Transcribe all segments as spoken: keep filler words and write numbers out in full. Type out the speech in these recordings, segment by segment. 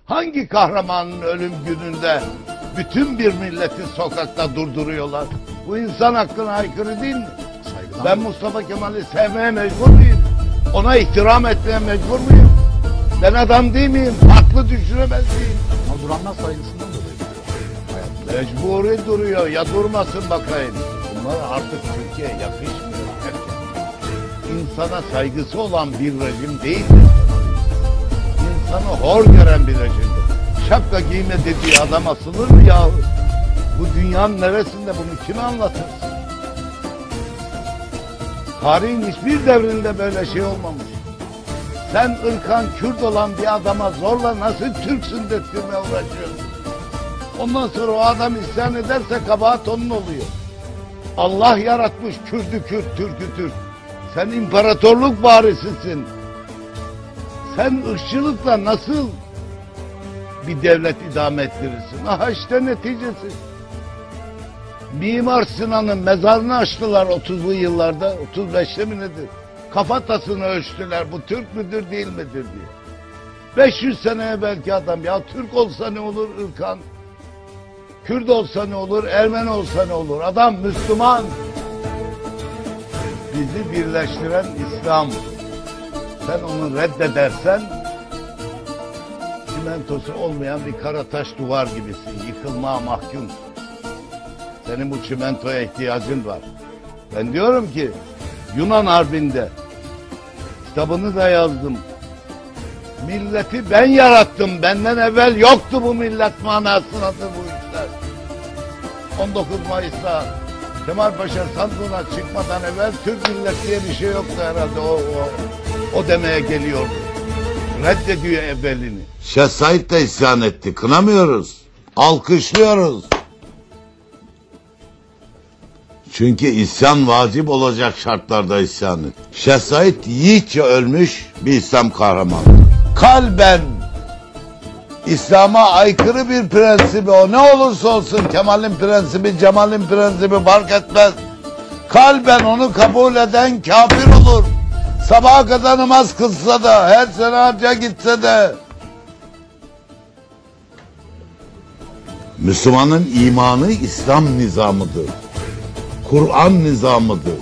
Hangi kahramanın ölüm gününde bütün bir milleti sokakta durduruyorlar? Bu insan hakkına aykırı değil mi? Saygıdan Ben mı? Mustafa Kemal'i sevmeye mecbur muyum? Ona ihtiram etmeye mecbur muyum? Ben adam değil miyim? Farklı düşünemez miyim? Ama duranlar saygısından dolayı. Hayatta. Mecburi duruyor. Ya durmasın bakayım. Bunlar artık Türkiye'ye yakışmıyor. İnsana saygısı olan bir rejim değildir. İnsanı hor gören bir rejimdir. Şapka giyme dediği adam asılır mı yahu? Bu dünyanın neresinde bunu kime anlatırsın? Tarihin hiçbir devrinde böyle şey olmamış. Sen ırkan Kürt olan bir adama zorla nasıl Türksün dedirtmeye uğraşıyorsun? Ondan sonra o adam isyan ederse kabahat onun oluyor. Allah yaratmış Kürt'ü Kürt, Türk'ü Türk. Sen imparatorluk varisisin. Sen ırkçılıkla nasıl bir devlet idame ettirirsin? Aha işte neticesi. Mimar Sinan'ın mezarını açtılar otuzlu yıllarda, otuz beşte mi nedir? Kafatasını ölçtüler, bu Türk müdür değil midir diye. beş yüz seneye belki adam, ya Türk olsa ne olur ırkan? Kürt olsa ne olur, Ermeni olsa ne olur? Adam Müslüman. Bizi birleştiren İslam. Sen onu reddedersen çimentosu olmayan bir kara taş duvar gibisin. Yıkılmaya mahkumsun. Senin bu çimentoya ihtiyacın var. Ben diyorum ki Yunan Harbi'nde kitabını da yazdım. Milleti ben yarattım. Benden evvel yoktu bu millet manasındadır bu işler. on dokuz Mayıs'ta Kemal Paşa sandığına çıkmadan evvel Türk milleti diye bir şey yoktu herhalde. O, o, o demeye geliyordu. Reddediyor evvelini. Şeyh Said de isyan etti. Kınamıyoruz. Alkışlıyoruz. Çünkü isyan vacip olacak şartlarda isyan etti. Şeyh Said yiğitçe ölmüş bir İslam kahramanı. Kalben İslam'a aykırı bir prensibi, o ne olursa olsun, Kemal'in prensibi, Cemal'in prensibi fark etmez. Kalben onu kabul eden kafir olur. Sabaha kadar namaz kılsa da, her sene hacca gitse de. Müslümanın imanı İslam nizamıdır. Kur'an nizamıdır.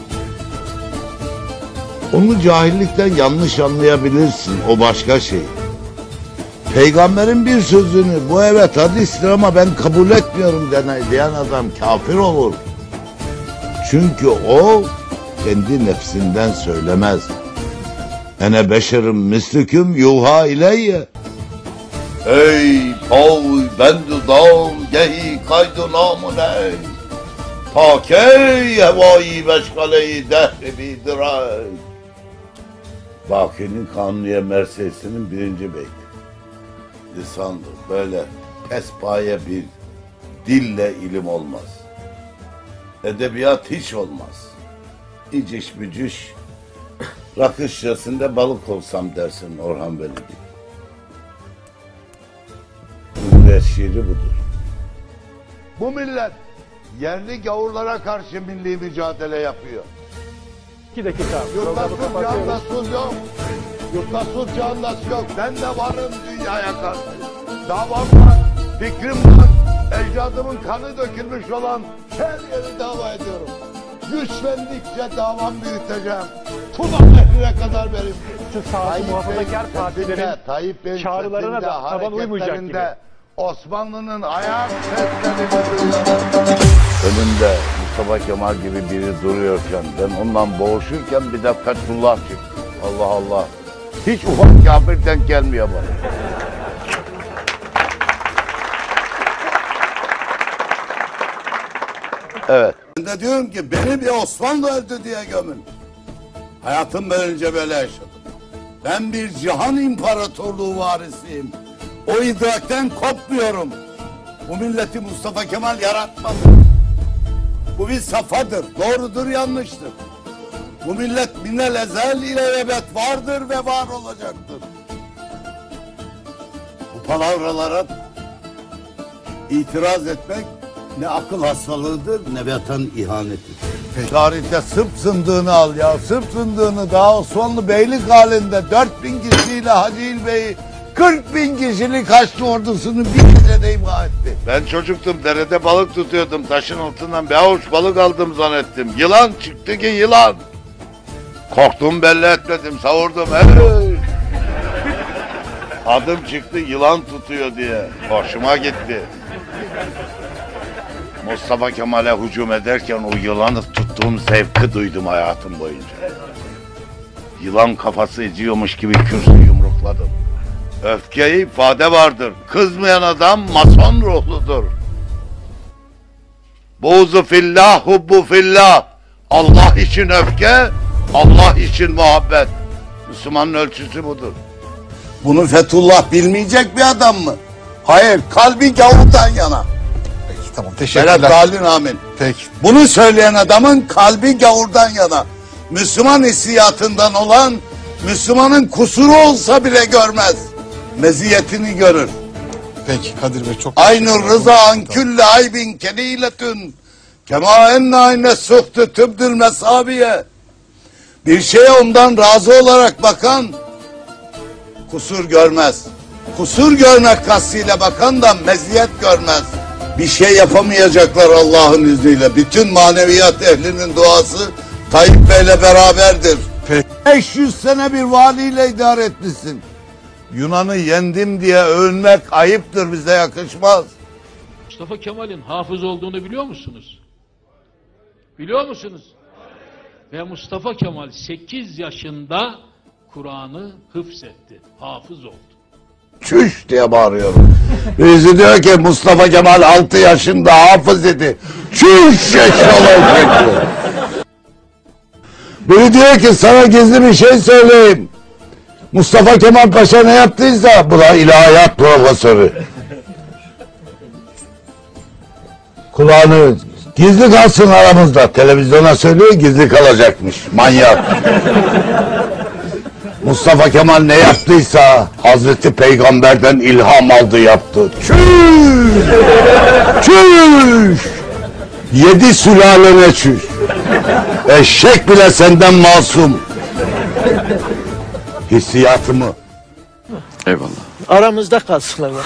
Onu cahillikten yanlış anlayabilirsin, o başka şey. Peygamberin bir sözünü, bu evet hadistir ama ben kabul etmiyorum diyen adam kafir olur. Çünkü o kendi nefsinden söylemez. Ene beşerim mislüküm yuha ileyye. Ey pav bendu dağım gehi kaydu namun ey. Takey hevai beşkaleyi dehri bidiray. Baki'nin Kanuniye Merseysi'nin birinci beyti. Lisandır. Böyle pespaye bir dille ilim olmaz. Edebiyat hiç olmaz. İciş bücüş rakı şişesinde balık olsam dersin Orhan Veli gibi. Cumhuriyet şiiri budur. Bu millet yerli gavurlara karşı milli mücadele yapıyor. İki dakika. Yurtta sulh cihanda sulh yok. Yurtta sulh cihanda yok. Ben de varım dünyaya karşı. Davam var, fikrim var. Ecdadımın kanı dökülmüş olan her yeri dava ediyorum. Güçlendikçe davam büyüteceğim. Tuna nehrine kadar benim. Şu sağcı muhafazakar partilerin Tayyip Bey'in çağrılarına sesinde, da taban uymayacak gibi. Osmanlı'nın ayak seslerini duyuyorum. Önümde Mustafa Kemal gibi biri duruyorken, ben ondan boğuşurken bir de Fethullah çıktı. Allah Allah. Hiç ufak kafir denk gelmiyor bana. Evet. Ben de diyorum ki beni bir Osmanlı öldü diye gömün. Hayatım boyunca böyle yaşadım. Ben bir cihan imparatorluğu varisiyim. O idrakten kopmuyorum. Bu milleti Mustafa Kemal yaratmadı. Bu bir safadır. Doğrudur, yanlıştır. Bu millet minel ezel ile ebed vardır ve var olacaktır. Bu palavralara itiraz etmek ne akıl hastalığıdır ne vatan ihanetidir. Tarihte Sırp zındığını al ya. Sırp zındığını daha Osmanlı beylik halinde dört bin kişiyle Hacı İl Bey'i kırk bin kişilik Haçlı ordusunu bir gecede imha etti. Ben çocuktum, derede balık tutuyordum. Taşın altından bir avuç balık aldım zannettim. Yılan çıktı ki yılan. Korktuğumu belli etmedim, savurdum. Hey! Adım çıktı yılan tutuyor diye. Hoşuma gitti. Mustafa Kemal'e hücum ederken o yılanı tuttuğum zevki duydum hayatım boyunca. Yılan kafası eziyormuş gibi kürsü yumrukladım. Öfkeye ifade vardır. Kızmayan adam mason ruhludur. Buğzu fillah, hubbu fillah. Allah için öfke, Allah için muhabbet. Müslümanın ölçüsü budur. Bunu Fethullah bilmeyecek bir adam mı? Hayır, kalbi gavurdan yana. Peki tamam Berat teşekkürler. Talin amin. Peki. Bunu söyleyen adamın kalbi gavurdan yana. Müslüman hissiyatından olan, Müslümanın kusuru olsa bile görmez. Meziyetini görür. Peki Kadir Bey çok teşekkür Aynur ederim. rıza an külle aybin keliletün. Kema enne ayne suhtü tübdül mesabiye. Bir şeye ondan razı olarak bakan kusur görmez. Kusur görmek kastıyla bakan da meziyet görmez. Bir şey yapamayacaklar Allah'ın izniyle. Bütün maneviyat ehlinin duası Tayyip Bey'le beraberdir. Peki. beş yüz sene bir valiyle idare etmişsin. Yunan'ı yendim diye övünmek ayıptır, bize yakışmaz. Mustafa Kemal'in hafız olduğunu biliyor musunuz? Biliyor musunuz? Ve Mustafa Kemal sekiz yaşında Kur'an'ı hıfzetti, hafız oldu. Çüş diye bağırıyorum. Birisi diyor ki Mustafa Kemal altı yaşında hafız dedi. Çüş yaşamak. Biri diyor ki sana gizli bir şey söyleyeyim. Mustafa Kemal Paşa ne yaptıysa bu da ilahiyat profesörü. Kulağını gizli kalsın aramızda. Televizyona söylüyor, gizli kalacakmış. Manyak. Mustafa Kemal ne yaptıysa Hazreti Peygamber'den ilham aldı yaptı. Çüş! Çüş! Yedi sülalene çüş. Eşek bile senden masum. Hissiyatımı. Eyvallah. Aramızda kalsın ama.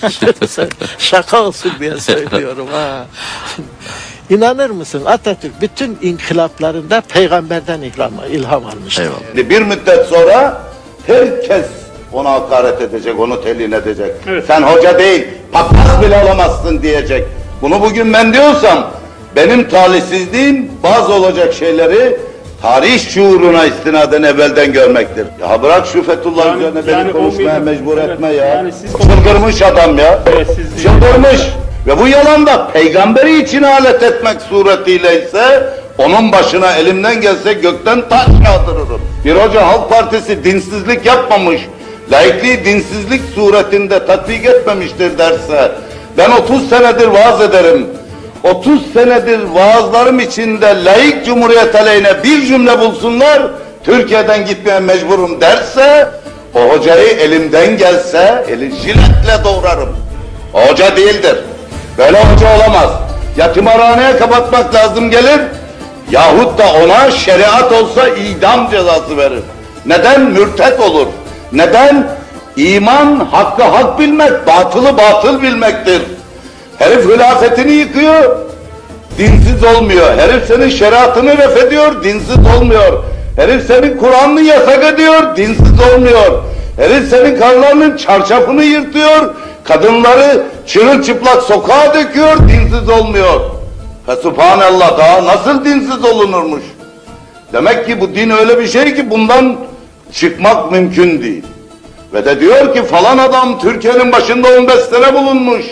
Şaka olsun diye söylüyorum ha. İnanır mısın Atatürk bütün inkılaplarında peygamberden ilham, ilham almıştır. Eyvallah. Bir müddet sonra herkes ona hakaret edecek, onu telin edecek. Evet. Sen hoca değil, papaz bile olamazsın diyecek. Bunu bugün ben diyorsam, benim talihsizliğim bazı olacak şeyleri tarih şuuruna istinaden evvelden görmektir. Ya bırak şu Fethullah Yani- üzerine yani beni konuşmaya olmayacak. mecbur Evet, etme ya. yani siz- Çıldırmış adam ya. Evet, siz- Çıldırmış. Ve bu yalan da peygamberi için alet etmek suretiyle ise onun başına elimden gelse gökten taş yağdırırım. Bir hoca Halk Partisi dinsizlik yapmamış, laikliği dinsizlik suretinde tatbik etmemiştir derse, ben otuz senedir vaaz ederim. otuz senedir vaazlarım içinde laik cumhuriyet aleyhine bir cümle bulsunlar, Türkiye'den gitmeye mecburum derse, o hocayı elimden gelse, eli jiletle doğrarım. O hoca değildir. Böyle hoca olamaz. Yatimhaneye kapatmak lazım gelir, yahut da ona şeriat olsa idam cezası verir. Neden? Mürtet olur. Neden? İman hakkı hak bilmek, batılı batıl bilmektir. Herif hilafetini yıkıyor, dinsiz olmuyor. Herif senin şeriatını reddediyor, dinsiz olmuyor. Herif senin Kur'an'ını yasak ediyor, dinsiz olmuyor. Herif senin karılarının çarşafını yırtıyor, kadınları çırılçıplak sokağa döküyor, dinsiz olmuyor. Ha subhanallah, daha nasıl dinsiz olunurmuş? Demek ki bu din öyle bir şey ki bundan çıkmak mümkün değil. Ve de diyor ki falan adam Türkiye'nin başında on beş sene bulunmuş.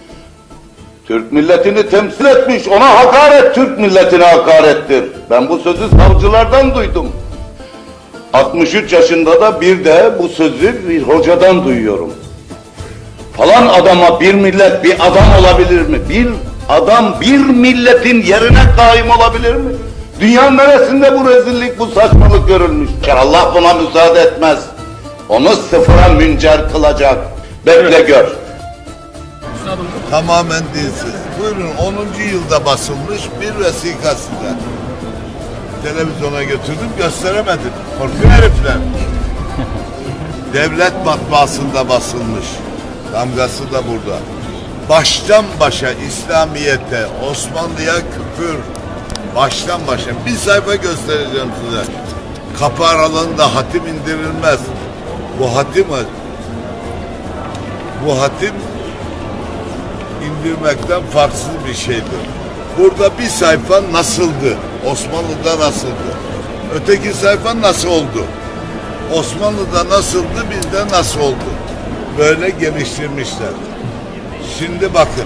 Türk milletini temsil etmiş, ona hakaret Türk milletine hakarettir. Ben bu sözü savcılardan duydum. altmış üç yaşında da bir de bu sözü bir hocadan duyuyorum. Falan adama bir millet bir adam olabilir mi? Bir adam bir milletin yerine kaim olabilir mi? Dünyanın neresinde bu rezillik, bu saçmalık görülmüş? Ki Allah buna müsaade etmez. Onu sıfıra müncer kılacak. Bekle gör. Tamamen dinsiz. Buyurun, onuncu yılda basılmış bir vesika size. Televizyona götürdüm, gösteremedim. Korkuyor herifler. devlet matbaasında basılmış. Damgası da burada. Baştan başa İslamiyet'e, Osmanlı'ya küfür. Baştan başa. Bir sayfa göstereceğim size. Kapı aralığında hatim indirilmez. Bu hatim bu hatim indirmekten farksız bir şeydir. Burada bir sayfa nasıldı? Osmanlı'da nasıldı? Öteki sayfa nasıl oldu? Osmanlı'da nasıldı, bizde nasıl oldu? Böyle geliştirmişler. Şimdi bakın.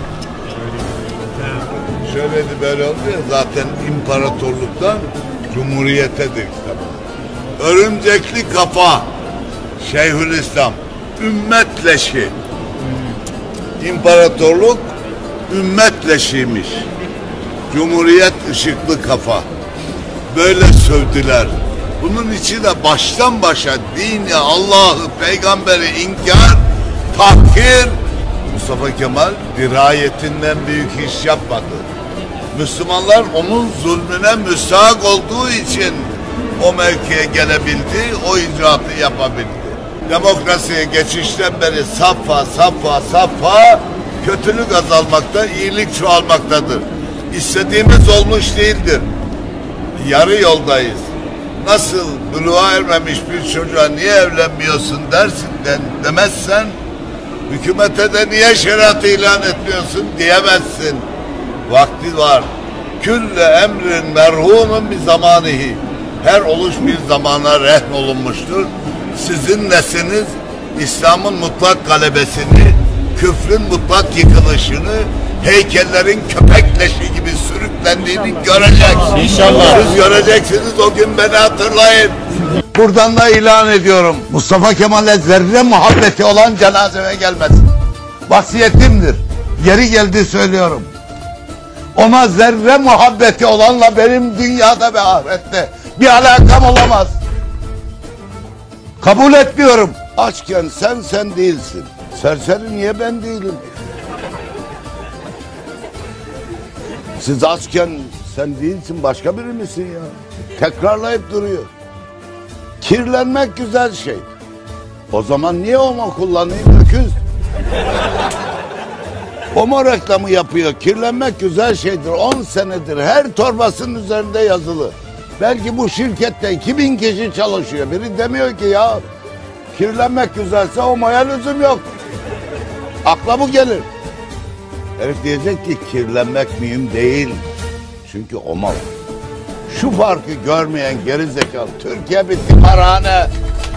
Şöyleydi böyle oldu ya, zaten imparatorluktan cumhuriyetedir kitabı. Örümcekli kafa, Şeyhülislam, ümmet leşi. İmparatorluk ümmet leşiymiş. Cumhuriyet ışıklı kafa. Böyle sövdüler. Bunun içi de baştan başa dini, Allah'ı, peygamberi inkar, tahkir. Mustafa Kemal dirayetinden büyük iş yapmadı. Müslümanlar onun zulmüne müstahak olduğu için o mevkiye gelebildi, o icraatı yapabildi. Demokrasiye geçişten beri safha, safha, safha kötülük azalmakta, iyilik çoğalmaktadır. İstediğimiz olmuş değildir. Yarı yoldayız. Nasıl buluğa ermemiş bir çocuğa niye evlenmiyorsun dersin den, demezsen, hükümete de niye şeriatı ilan etmiyorsun diyemezsin. Vakti var. Külle emrin merhunun bir zamanihi. Her oluş bir zamana rehn olunmuştur. Sizin nesliniz İslam'ın mutlak galebesini, küfrün mutlak yıkılışını, heykellerin köpek leşi gibi sürüklendiğini görecek. İnşallah. Siz göreceksiniz, o gün beni hatırlayın. Buradan da ilan ediyorum. Mustafa Kemal'e zerre muhabbeti olan cenazeme gelmesin. Vasiyetimdir. Yeri geldi söylüyorum. Ona zerre muhabbeti olanla benim dünyada ve ahirette bir alakam olamaz. Kabul etmiyorum. Açken sen sen değilsin. Serseri niye ben değilim? Siz açken sen değilsin, başka biri misin ya? Tekrarlayıp duruyor. Kirlenmek güzel şey. O zaman niye homo kullanayım öküz? Homo reklamı yapıyor. Kirlenmek güzel şeydir. on senedir her torbasının üzerinde yazılı. Belki bu şirkette iki bin kişi çalışıyor. Biri demiyor ki ya kirlenmek güzelse homoya lüzum yok. Akla bu gelir. Herif diyecek ki kirlenmek mühim değil. Çünkü homo. Şu farkı görmeyen gerizekalı. Türkiye bir tımarhane.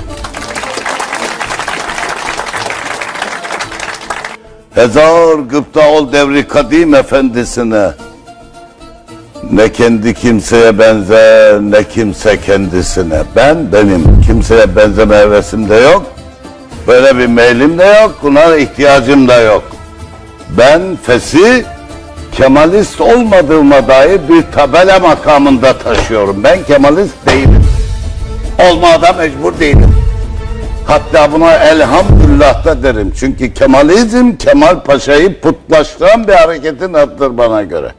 Hezar gıpta ol devri kadim efendisine. Ne kendi kimseye benzer, ne kimse kendisine. Ben benim. Kimseye benzeme hevesim de yok. Böyle bir meylim de yok. Buna ihtiyacım da yok. Ben Fesih, Kemalist olmadığıma dair bir tabela makamında taşıyorum. Ben Kemalist değilim. Olmaya da mecbur değilim. Hatta buna elhamdülillah da derim. Çünkü Kemalizm, Kemal Paşa'yı putlaştıran bir hareketin adıdır bana göre.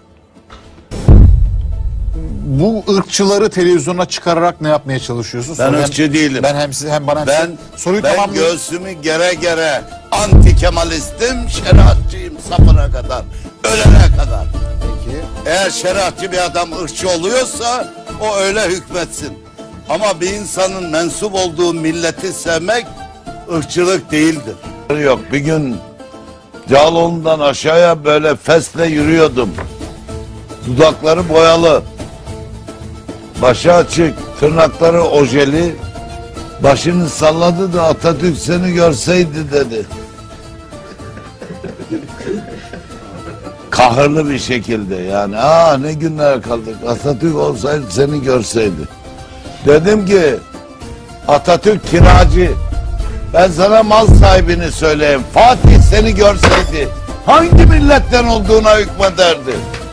Bu ırkçıları televizyona çıkararak ne yapmaya çalışıyorsun? Ben Sonra ırkçı hem, değilim. Ben hem size hem bana hem Ben, size soruyu ben tamamlıyorum. göğsümü gere gere anti Kemalistim, şeriatçıyım sapına kadar, ölene kadar. Peki. Eğer şeriatçı bir adam ırkçı oluyorsa o öyle hükmetsin. Ama bir insanın mensup olduğu milleti sevmek ırkçılık değildir. Yok, bir gün Cağaloğlu'ndan aşağıya böyle fesle yürüyordum. Dudakları boyalı. Başı açık, tırnakları ojeli. Başını salladı da Atatürk seni görseydi dedi. Kahırlı bir şekilde yani. Aa ne günler kaldık. Atatürk olsaydı seni görseydi. Dedim ki Atatürk kiracı. Ben sana mal sahibini söyleyeyim. Fatih seni görseydi hangi milletten olduğuna hükmederdi.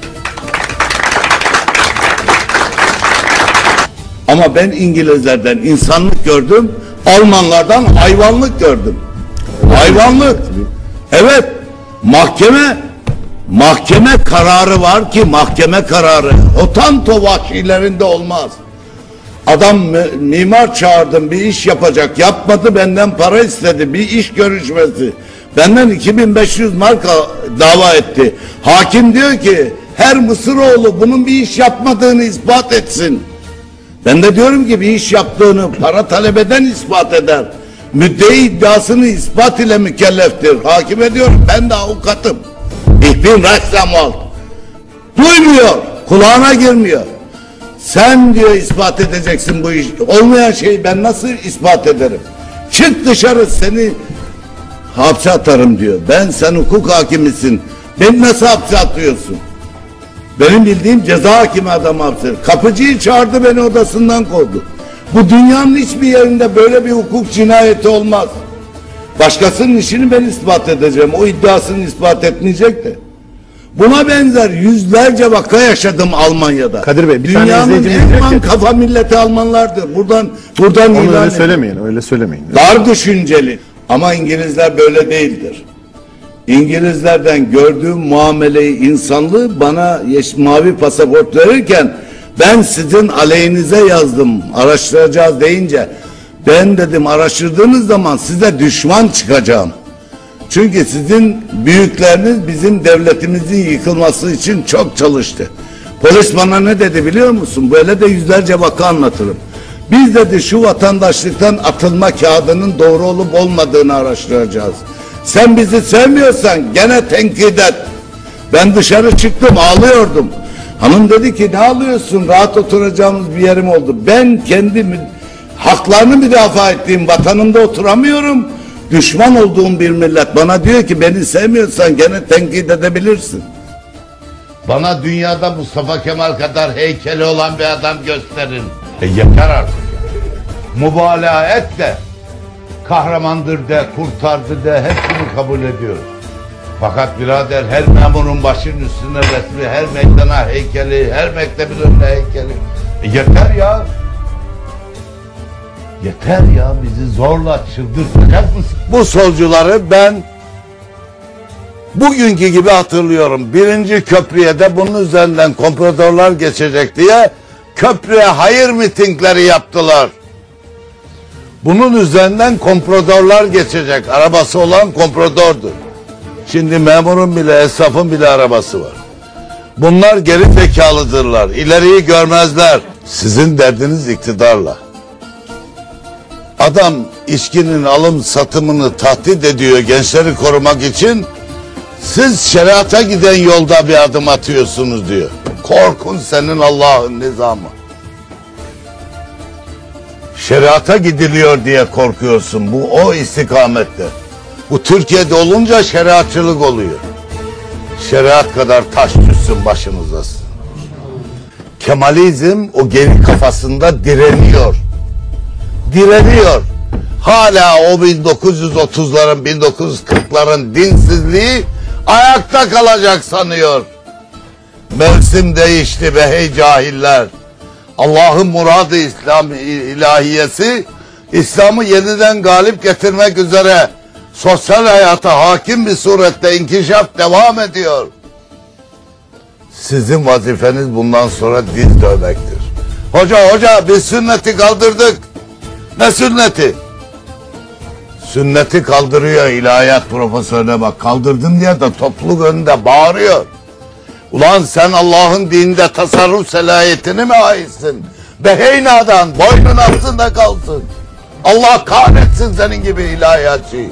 Ama ben İngilizlerden insanlık gördüm, Almanlardan hayvanlık gördüm. Hayvanlık. Evet, mahkeme, mahkeme kararı var ki mahkeme kararı. Otanto vahşilerinde olmaz. Adam mimar çağırdım, bir iş yapacak, yapmadı, benden para istedi, bir iş görüşmesi. Benden iki bin beş yüz marka dava etti. Hakim diyor ki her Mısıroğlu bunun bir iş yapmadığını ispat etsin. Ben de diyorum ki bir iş yaptığını para talep eden ispat eder. Müddei iddiasını ispat ile mükelleftir. Hakime diyorum ben de avukatım. Ich bin Rechtsanwalt. Duymuyor, kulağına girmiyor. Sen diyor ispat edeceksin bu iş. Olmayan şeyi ben nasıl ispat ederim? Çık dışarı, seni hapse atarım diyor. Ben, sen hukuk hakimisin. Beni nasıl hapse atıyorsun? Benim bildiğim ceza hakimi adam hapse. Kapıcıyı çağırdı, beni odasından kovdu. Bu dünyanın hiçbir yerinde böyle bir hukuk cinayeti olmaz. Başkasının işini ben ispat edeceğim. O iddiasını ispat etmeyecek de. Buna benzer yüzlerce vaka yaşadım Almanya'da. Kadir Bey, bir dünyanın tane izleyicimiz en diyor ki- man kafa milleti Almanlardır. Buradan buradan Onu ilan öyle edin. söylemeyin, öyle söylemeyin. Dar düşünceli. Ama İngilizler böyle değildir. İngilizlerden gördüğüm muameleyi, insanlığı bana yeş mavi pasaport verirken ben sizin aleyhinize yazdım, araştıracağız deyince ben dedim araştırdığınız zaman size düşman çıkacağım. Çünkü sizin büyükleriniz bizim devletimizin yıkılması için çok çalıştı. Polis bana ne dedi biliyor musun? Böyle de yüzlerce vaka anlatırım. Biz dedi şu vatandaşlıktan atılma kağıdının doğru olup olmadığını araştıracağız. Sen bizi sevmiyorsan gene tenkit et. Ben dışarı çıktım, ağlıyordum. Hanım dedi ki ne ağlıyorsun? Rahat oturacağımız bir yerim oldu. Ben kendi haklarını müdafaa ettiğim vatanımda oturamıyorum. Düşman olduğum bir millet bana diyor ki beni sevmiyorsan gene tenkit edebilirsin. Bana dünyada Mustafa Kemal kadar heykeli olan bir adam gösterin. E yeter artık. Mübalağa et de, kahramandır de, kurtardı de, hepsini kabul ediyoruz. Fakat birader her memurun başının üstüne resmi, her meydana heykeli, her mektebin önüne heykeli. E yeter ya. Yeter ya, bizi zorla çıldırtacak mısın? Bu solcuları ben bugünkü gibi hatırlıyorum. Birinci köprüye de bunun üzerinden kompradorlar geçecek diye köprüye hayır mitingleri yaptılar. Bunun üzerinden kompradorlar geçecek. Arabası olan kompradordur. Şimdi memurun bile, esnafın bile arabası var. Bunlar geri zekalıdırlar. İleriyi görmezler. Sizin derdiniz iktidarla. Adam içkinin alım satımını tahdit ediyor gençleri korumak için. Siz şeriata giden yolda bir adım atıyorsunuz diyor. Korkun senin Allah'ın nizamı. Şeriata gidiliyor diye korkuyorsun. Bu o istikamette. Bu Türkiye'de olunca şeriatçılık oluyor. Şeriat kadar taş düşsün başınıza. Kemalizm o geri kafasında direniyor. Direniyor. Hala o bin dokuz yüz otuzların, bin dokuz yüz kırkların dinsizliği ayakta kalacak sanıyor. Mevsim değişti be hey cahiller. Allah'ın muradı İslam ilahiyesi, İslam'ı yeniden galip getirmek üzere sosyal hayata hakim bir surette inkişaf devam ediyor. Sizin vazifeniz bundan sonra diz dövmektir. Hoca hoca biz sünneti kaldırdık. Ne sünneti? Sünneti kaldırıyor ilahiyat profesörüne bak. Kaldırdın diye de topluluk önünde bağırıyor. Ulan sen Allah'ın dininde tasarruf selahiyetini mi aitsin? Beheynadan boynun altında kalsın. Allah kahretsin senin gibi ilahiyatçıyı.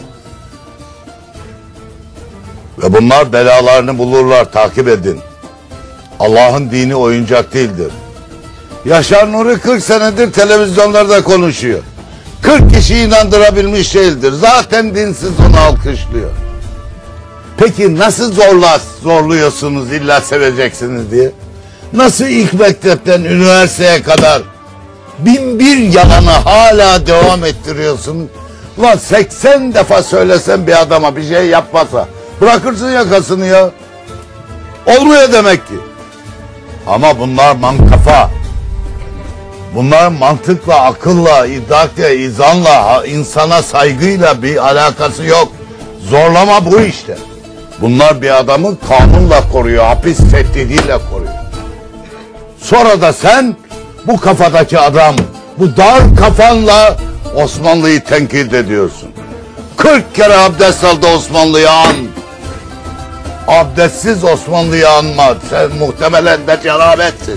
Ve bunlar belalarını bulurlar, takip edin. Allah'ın dini oyuncak değildir. Yaşar Nuri kırk senedir televizyonlarda konuşuyor. kırk kişi inandırabilmiş değildir. Zaten dinsiz onu alkışlıyor. Peki nasıl zorla zorluyorsunuz illa seveceksiniz diye? Nasıl ilk mektepten üniversiteye kadar bin bir yalanı hala devam ettiriyorsunuz? Ulan seksen defa söylesen bir adama bir şey yapmasa bırakırsın yakasını ya. Olmuyor demek ki. Ama bunlar mankafa. Bunlar mantıkla, akılla, idrakla, izanla, insana saygıyla bir alakası yok. Zorlama bu işte. Bunlar bir adamı kanunla koruyor, hapis tehdidiyle koruyor. Sonra da sen bu kafadaki adam Bu dar kafanla Osmanlı'yı tenkit ediyorsun. kırk kere abdest aldı Osmanlı'yı an. Abdestsiz Osmanlı'yı anma. Sen muhtemelen de cenabetsin.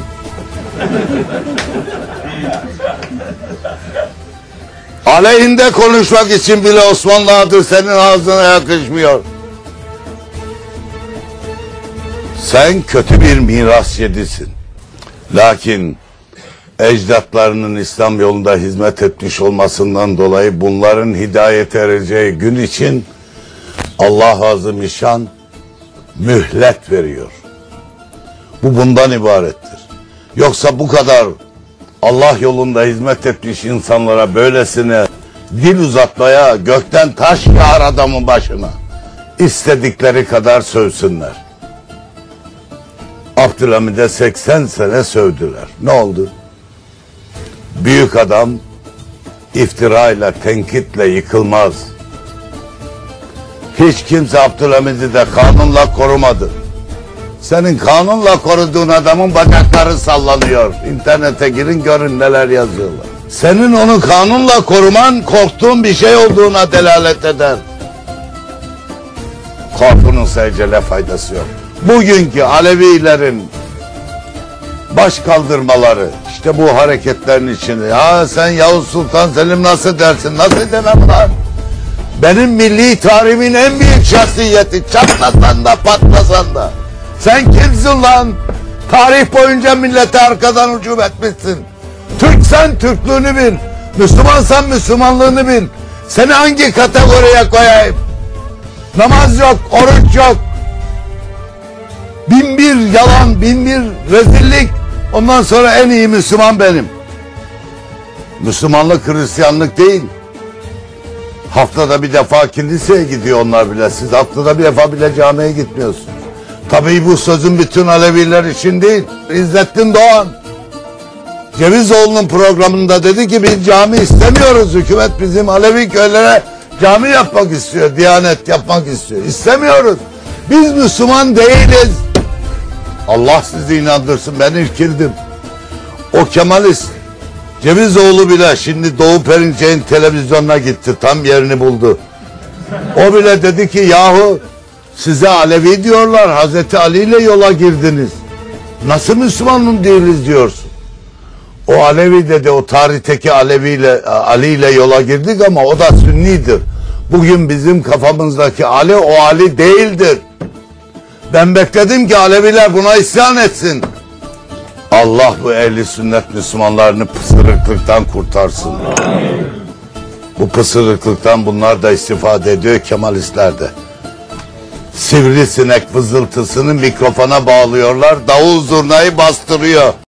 Aleyhinde konuşmak için bile Osmanlı adı senin ağzına yakışmıyor. Sen kötü bir miras yedisin. Lakin ecdatlarının İslam yolunda hizmet etmiş olmasından dolayı bunların hidayete ereceği gün için Allah Azimüşşan mühlet veriyor. Bu bundan ibarettir. Yoksa bu kadar Allah yolunda hizmet etmiş insanlara böylesine dil uzatmaya gökten taş yağar adamın başına. İstedikleri kadar sövsünler. Abdülhamid'e seksen sene sövdüler. Ne oldu? Büyük adam iftirayla, tenkitle yıkılmaz. Hiç kimse Abdülhamid'i de kanunla korumadı. Senin kanunla koruduğun adamın bacakları sallanıyor. İnternete girin görün neler yazıyorlar. Senin onu kanunla koruman korktuğun bir şey olduğuna delalet eder. Korkunun sadece faydası yok. Bugünkü Alevilerin baş kaldırmaları, işte bu hareketlerin içinde. Ya sen Yavuz Sultan Selim nasıl dersin? Nasıl demem lan? Benim milli tarihimin en büyük şahsiyeti. Çatlasan da patlasan da. Sen kimsin lan? Tarih boyunca millete arkadan hücum etmişsin. Türksen Türklüğünü bil. Müslümansan Müslümanlığını bil. Seni hangi kategoriye koyayım? Namaz yok, oruç yok. Bin bir yalan, bin bir rezillik. Ondan sonra en iyi Müslüman benim. Müslümanlık Hristiyanlık değil. Haftada bir defa kiliseye gidiyor onlar bile. Siz haftada bir defa bile camiye gitmiyorsunuz. Tabii bu sözün bütün Aleviler için değil. İzzettin Doğan Cevizoğlu'nun programında dedi ki biz cami istemiyoruz. Hükümet bizim Alevi köylere cami yapmak istiyor. Diyanet yapmak istiyor. İstemiyoruz. Biz Müslüman değiliz. Allah sizi inandırsın, ben irkildim. O Kemalist Cevizoğlu bile şimdi Doğu Perinçek'in televizyonuna gitti. Tam yerini buldu. O bile dedi ki yahu size Alevi diyorlar. Hazreti Ali ile yola girdiniz. Nasıl Müslümanım değiliz diyorsun? O Alevi dedi, o tarihteki Alevi ile Ali ile yola girdik ama o da Sünnidir. Bugün bizim kafamızdaki Ali o Ali değildir. Ben bekledim ki Aleviler buna isyan etsin. Allah bu ehli sünnet Müslümanlarını pısırıklıktan kurtarsın. Bu pısırıklıktan bunlar da istifade ediyor, Kemalistler de. Sivrisinek vızıltısını mikrofona bağlıyorlar, davul zurnayı bastırıyor.